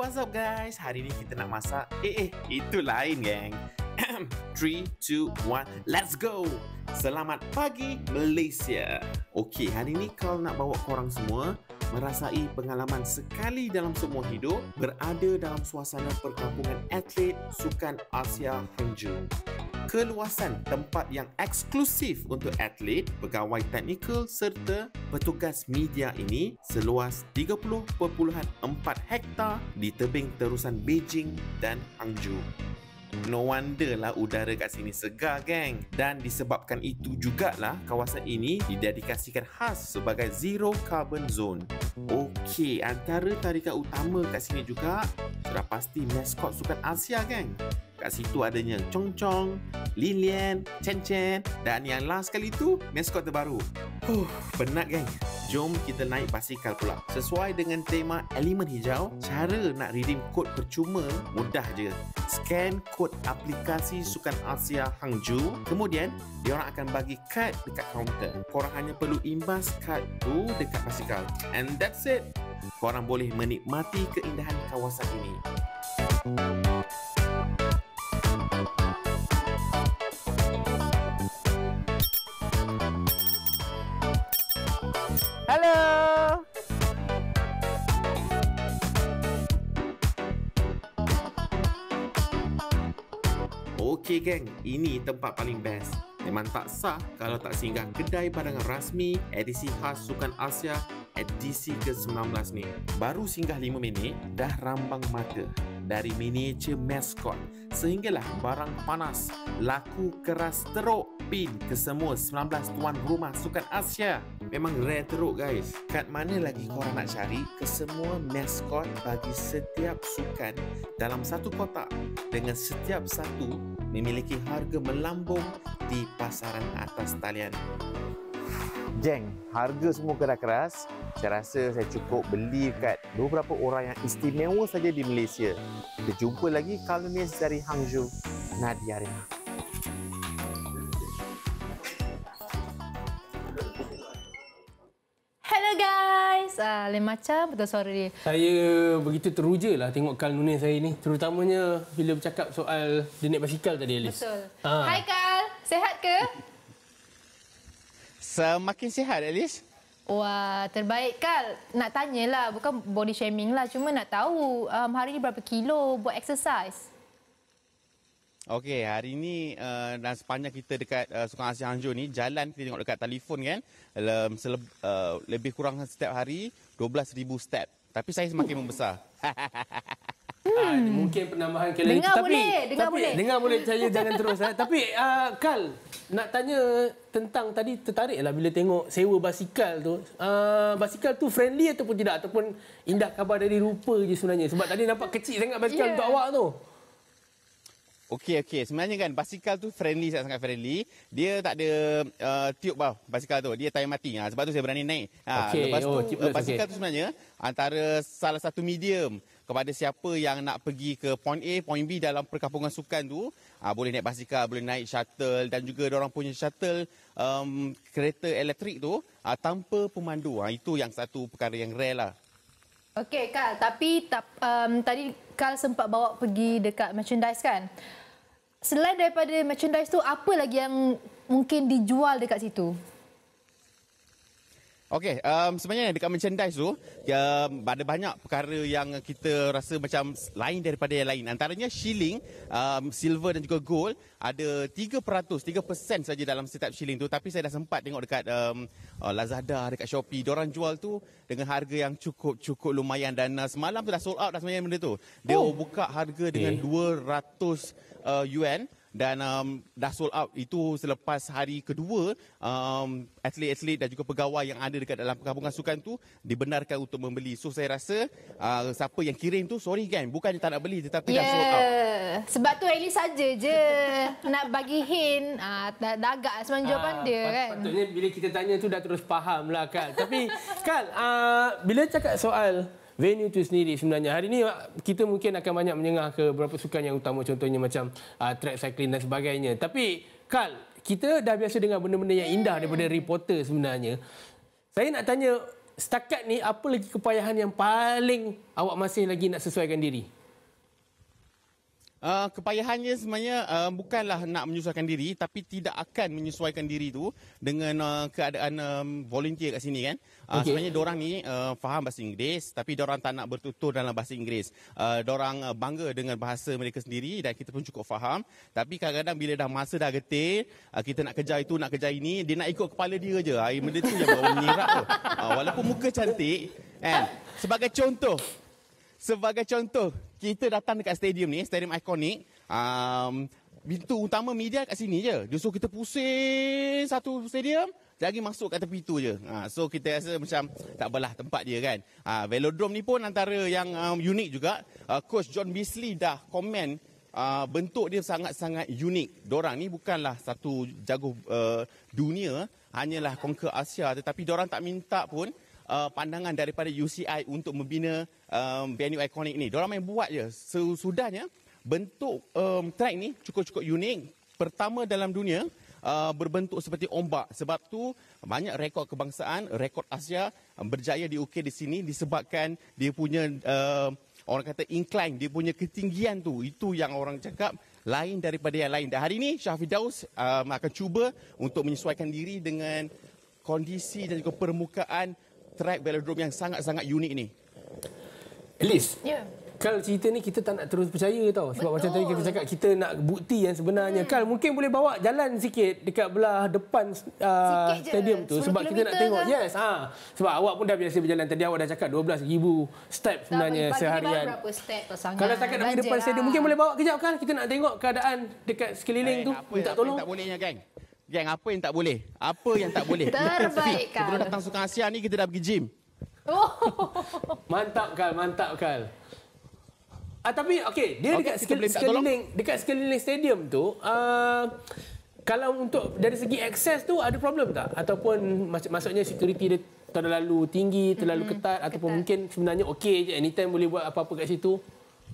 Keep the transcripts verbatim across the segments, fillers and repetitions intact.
what's up guys? Hari ni kita nak masak. Eh, eh, itu lain geng. three, two, one, let's go! Selamat pagi Malaysia. Okey, hari ni Carl nak bawa korang semua merasai pengalaman sekali dalam seumur hidup berada dalam suasana perkampungan atlet Sukan Asia Hangzhou. Keluasan tempat yang eksklusif untuk atlet, pegawai teknikal serta petugas media ini seluas tiga puluh perpuluhan empat hektar di tebing terusan Beijing dan Hangzhou. No wonder lah udara kat sini segar geng. Dan disebabkan itu jugalah kawasan ini didedikasikan khas sebagai Zero Carbon Zone. Okey, antara tarikan utama kat sini juga sudah pasti maskot Sukan Asia geng. Kat situ adanya Chong Chong, Lin Lian, Chen Chen dan yang last kali tu maskot terbaru. Huh, penat geng. Jom kita naik basikal pula. Sesuai dengan tema elemen hijau, cara nak redeem kod percuma mudah je. Scan kod aplikasi Sukan Asia Hangzhou, kemudian diorang akan bagi kad dekat kaunter. Korang hanya perlu imbas kad tu dekat basikal. And that's it. Korang boleh menikmati keindahan kawasan ini. Hello. Okey geng, ini tempat paling best. Memang tak sah kalau tak singgah kedai barangan rasmi edisi khas Sukan Asia edisi ke sembilan belas ni. Baru singgah lima minit dah rambang mata. Dari miniatur maskot sehinggalah barang panas laku keras teruk pin ke semua sembilan belas tuan rumah Sukan Asia. Memang rare teruk guys. Kat mana lagi korang nak cari kesemua maskot bagi setiap sukan dalam satu kotak dengan setiap satu memiliki harga melambung di pasaran atas talian. Geng, harga semua keras-keras. Saya rasa saya cukup beli kat beberapa orang yang istimewa saja di Malaysia. Kita jumpa lagi Carl Nunes dari Hangzhou, Nadia Arena. Hello guys, uh, lain macam betul suara dia. Saya begitu teruja lah tengok Carl Nunes hari ni. Terutamanya bila bercakap soal dia naik basikal tadi, Alice. Betul. Ha. Hai Carl, sihat ke? Semakin sihat, Alice. Wah, terbaik Carl. Nak tanyalah, bukan body shaming lah. Cuma nak tahu um, hari ni berapa kilo buat exercise? Okey, hari ni uh, dan sepanjang kita dekat uh, Sukan Asia Hangzhou ni, jalan kita tengok dekat telefon kan, um, seleb, uh, lebih kurang setiap hari dua belas ribu step. Tapi saya semakin membesar. Hmm. Ah, mungkin penambahan kalori dengar tapi boleh, dengar tapi, boleh. Dengar boleh, saya jangan terus. eh. Tapi uh, Carl, nak tanya tentang tadi tertariklah bila tengok sewa basikal tu. Uh, basikal tu friendly ataupun tidak, ataupun indah khabar dari rupa je sebenarnya. Sebab tadi nampak kecil sangat basikal yeah. untuk awak tu. Okey, okey. Sebenarnya kan basikal tu friendly, sangat-sangat friendly. Dia tak ada uh, tiup bawah basikal tu. Dia tayar mati. Ha, sebab tu saya berani naik. Ha, okay. Lepas oh, tu, tiupless, basikal okay. tu sebenarnya antara salah satu medium kepada siapa yang nak pergi ke point A, point B dalam perkampungan sukan tu. Ha, boleh naik basikal, boleh naik shuttle dan juga orang punya shuttle um, kereta elektrik tu ha, tanpa pemandu. Ha, itu yang satu perkara yang rare lah. Okey Carl, tapi tak, um, tadi Carl sempat bawa pergi dekat merchandise kan? Selain daripada merchandise tu, apa lagi yang mungkin dijual dekat situ? Okey, um, sebenarnya dekat merchandise tu, um, ada banyak perkara yang kita rasa macam lain daripada yang lain. Antaranya shilling, um, silver dan juga gold, ada tiga peratus, tiga peratus saja dalam setiap shilling tu. Tapi saya dah sempat tengok dekat um, uh, Lazada, dekat Shopee, diorang jual tu dengan harga yang cukup-cukup lumayan. Dan uh, semalam tu dah sold out dah sebenarnya benda tu. Dia oh. buka harga dengan okay. dua ratus uh, yuan. Dan um, dah sold out itu selepas hari kedua um, atlet-atlet dan juga pegawai yang ada dekat dalam perkampungan sukan tu dibenarkan untuk membeli. So saya rasa uh, siapa yang kirim tu sorry kan, bukannya tak nak beli tetapi yeah. dah sold out. Sebab tu Ellie saja je nak bagi hint, uh, dah, dah agak sebenarnya jawapan dia kan. Patutnya bila kita tanya tu dah terus faham lah Carl. Tapi Carl, uh, bila cakap soal venue tu sendiri sebenarnya, hari ni kita mungkin akan banyak menyengah ke beberapa sukan yang utama, contohnya macam uh, track cycling dan sebagainya. Tapi Carl, kita dah biasa dengar benda-benda yang indah daripada reporter sebenarnya. Saya nak tanya, setakat ni apa lagi kepayahan yang paling awak masih lagi nak sesuaikan diri? Uh, kepayahannya sebenarnya uh, bukanlah nak menyesuaikan diri, tapi tidak akan menyesuaikan diri tu dengan uh, keadaan um, volunteer kat sini kan. Uh, okay. Sebenarnya diorang ni uh, faham bahasa Inggeris, tapi diorang tak nak bertutur dalam bahasa Inggeris. Uh, diorang uh, bangga dengan bahasa mereka sendiri dan kita pun cukup faham. Tapi kadang-kadang bila dah masa dah getih, uh, kita nak kejar itu, nak kejar ini, dia nak ikut kepala dia je. Uh, benda tu yang bawa menyirat tu. Uh, walaupun muka cantik, kan. Sebagai contoh, Sebagai contoh, kita datang dekat stadium ni, stadium ikonik. Um, pintu utama media kat sini je. Dia suruh kita pusing satu stadium, lagi masuk kat tepi tu je. Ha, so kita rasa macam tak apalah tempat dia kan. Ha, Velodrome ni pun antara yang um, unik juga. Uh, Coach John Beasley dah komen uh, bentuk dia sangat-sangat unik. Dorang ni bukanlah satu jago uh, dunia, hanyalah conquer Asia, tetapi dorang tak minta pun Uh, pandangan daripada U C I untuk membina um, venue ikonik ni. Diorang main buat je. Sesudahnya, bentuk um, track ni cukup-cukup unik. Pertama dalam dunia, uh, berbentuk seperti ombak. Sebab tu, banyak rekod kebangsaan, rekod Asia um, berjaya diukir di sini disebabkan dia punya, uh, orang kata incline, dia punya ketinggian tu. Itu yang orang cakap lain daripada yang lain. Dan hari ini, Shah Firdaus um, akan cuba untuk menyesuaikan diri dengan kondisi dan juga permukaan track velodrome yang sangat-sangat unik ni. Elis, Ya. Kal, cerita ni kita tak nak terus percaya tau. Sebab Betul. macam tadi kita cakap, kita nak bukti yang sebenarnya. Hmm. Kal, mungkin boleh bawa jalan sikit dekat belah depan uh, Sikit je, stadium tu. sepuluh Sebab kita nak tengok. kilometer ke? Yes. Ha. Sebab awak pun dah biasa berjalan. Tadi awak dah cakap dua belas ribu step sebenarnya Pagi seharian. ni baru berapa step tu sangat. Kalau setakat nak pergi depan Banjir stadium, lah. mungkin boleh bawa kejap kan? Kita nak tengok keadaan dekat sekeliling Eh, tu. apa, Minta apa tolong. yang tak bolehnya, geng? Geng, apa yang tak boleh? Apa yang tak boleh? Terbaik, Kal. Sebelum datang Sukan Asia ni, kita dah pergi gym. Oh. Mantap Kal, mantap Kal. Ah, tapi okey, dia Okey, dekat kita sekeliling, boleh minta tolong? sekeliling dekat sekeliling stadium tu, uh, kalau untuk dari segi akses tu ada problem tak? Ataupun mak- maksudnya security dia terlalu tinggi, terlalu mm-hmm. ketat, ataupun ketat. mungkin sebenarnya okey je, anytime boleh buat apa-apa kat situ?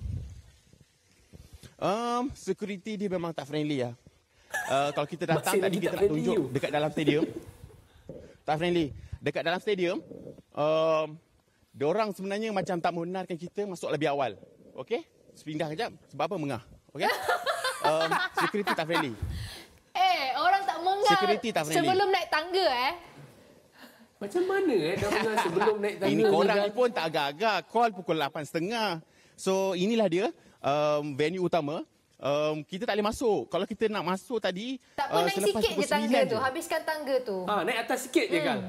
Um, security dia memang tak friendly lah. Uh, kalau kita datang Masih tadi lagi kita tak nak friendly tunjuk you. dekat dalam stadium. Tak friendly. Dekat dalam stadium, um, diorang sebenarnya macam tak membenarkan kita masuk lebih awal. Okey? Sepindah kejap. Sebab apa? Mengah. Okey? Um, security tak friendly. Eh, orang tak mengah Security tak friendly. sebelum naik tangga eh. Macam mana eh dah pernah sebelum naik tangga? Ini ni korang dah- ni pun tak agak-agak. Call pukul lapan tiga puluh. So inilah dia um, venue utama. Um, kita tak boleh masuk. Kalau kita nak masuk tadi, Tak apa, uh, naik selepas sikit pukul je tangga sembilan tu. je. Habiskan tangga tu. Ah, naik atas sikit je kan?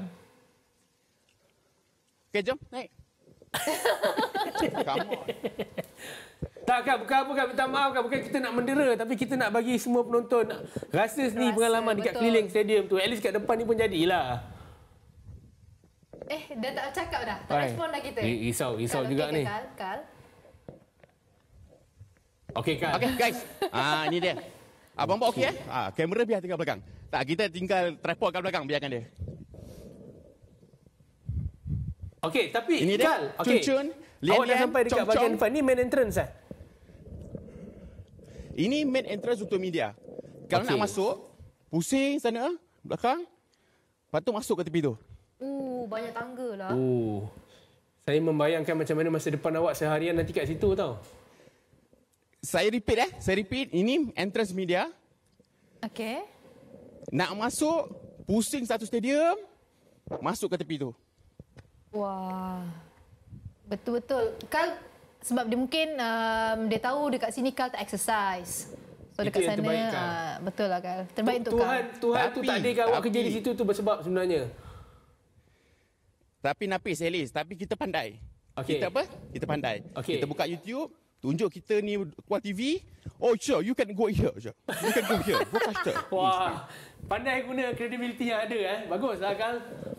Okey, jom naik. Come on. Tak kan, bukan apa kan, minta maaf kan, bukan kita nak mendera, tapi kita nak bagi semua penonton nak rasa sendiri Rasa, pengalaman dekat betul. keliling stadium tu. At least kat depan ni pun jadilah. Eh, dah tak cakap dah. Tak Hai. respon dah kita. Eh, risau, risau Kal, juga okey ke, ni. Kal? Kal? Okey kan? Okey, guys. Ah, ni dia. Abang buat okey eh? Ah, kamera biar tinggal belakang. Tak, kita tinggal tripod kat belakang, biarkan dia. Okey, tapi Ini dia. Kal, okey. Cun-cun, Awak dah lian-lian, sampai dekat cong-cong. bahagian depan ni, main entrance eh? Ini main entrance untuk media. Kalau Okey. nak masuk, pusing sana, belakang. Lepas tu masuk ke tepi tu. Uh, banyak tangga lah. Oh. Saya membayangkan macam mana masa depan awak seharian nanti kat situ tau. Saya repeat eh. Saya repeat. Ini entrance media. Okey. Nak masuk, pusing satu stadium, masuk ke tepi tu. Wah. Betul-betul. Kal, sebab dia mungkin um, dia tahu dekat sini Kal tak exercise. So Itu dekat yang sana, terbaik, Kal. uh, betul lah Kal. Terbaik untuk Tuhan, Kal. Tuhan tu Tapi- tak adilkan awak tapi- kerja di situ tu bersebab sebenarnya. Tapi napis, Elis. Tapi kita pandai. Okey. Kita apa? Kita pandai. Okey. Kita buka YouTube, tunjuk kita ni Kuat T V. Oh, sure, you can go here. Sure. You can go here. Go faster. Wah, pandai guna kredibiliti yang ada eh. Baguslah Kal.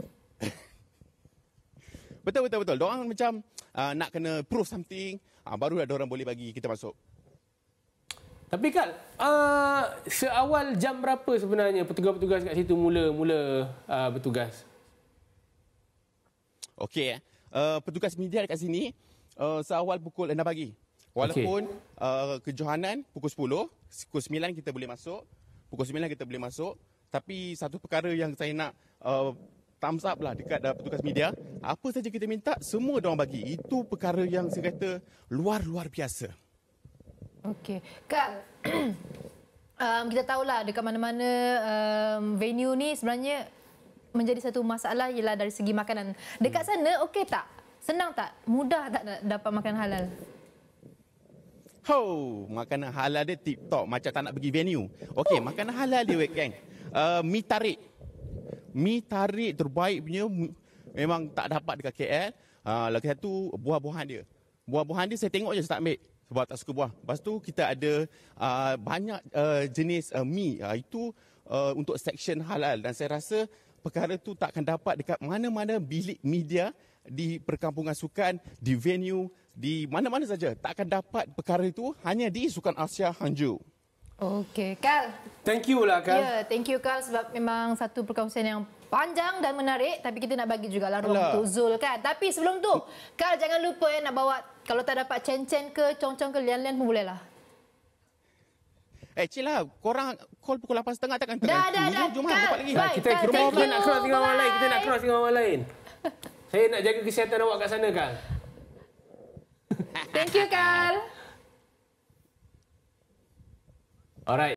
Betul, betul, betul. Diorang macam uh, nak kena prove something. Uh, barulah diorang boleh bagi kita masuk. Tapi Kal, uh, seawal jam berapa sebenarnya petugas-petugas kat situ mula-mula uh, bertugas? Okey. Eh. Uh, petugas media dekat sini uh, seawal pukul enam pagi. Walaupun okay. uh, kejohanan pukul sepuluh, pukul sembilan kita boleh masuk. Pukul sembilan kita boleh masuk. Tapi satu perkara yang saya nak uh, thumbs up lah dekat uh, petugas media. Apa saja kita minta, semua diorang bagi. Itu perkara yang saya kata luar-luar biasa. Okey. Kak, um, kita tahulah dekat mana-mana um, venue ni sebenarnya menjadi satu masalah ialah dari segi makanan. Dekat sana okey tak? Senang tak? Mudah tak nak dapat makanan halal? Oh, makanan halal dia tip top macam tak nak pergi venue. Okey, oh. Makanan halal dia wek geng. Uh, mi tarik. Mi tarik terbaik punya memang tak dapat dekat K L. Uh, lagi satu buah-buahan dia. Buah-buahan dia saya tengok je saya tak ambil sebab tak suka buah. Lepas tu kita ada uh, banyak uh, jenis uh, mi. Uh, itu uh, untuk section halal dan saya rasa perkara tu tak akan dapat dekat mana-mana bilik media di perkampungan sukan, di venue, di mana-mana saja. Tak akan dapat perkara itu hanya di Sukan Asia Hangzhou. Okey, Kal. Thank you lah, Kal. Ya, yeah, thank you, Kal, sebab memang satu perkongsian yang panjang dan menarik. Tapi kita nak bagi juga lah ruang untuk Zul, kan. Tapi sebelum tu, Kal jangan lupa ya nak bawa, kalau tak dapat cen-cen ke, cong-cong ke, lian-lian pun boleh lah. Eh, cik lah. Korang call pukul lapan tiga puluh takkan tergantung. Dah, dah, dah. Jom Kal, dapat lagi. bye, Kita ke rumah kita nak cross dengan orang lain. Kita nak cross dengan orang lain. Saya nak jaga kesihatan awak kat sana, Kal. Thank you, Kal. Alright.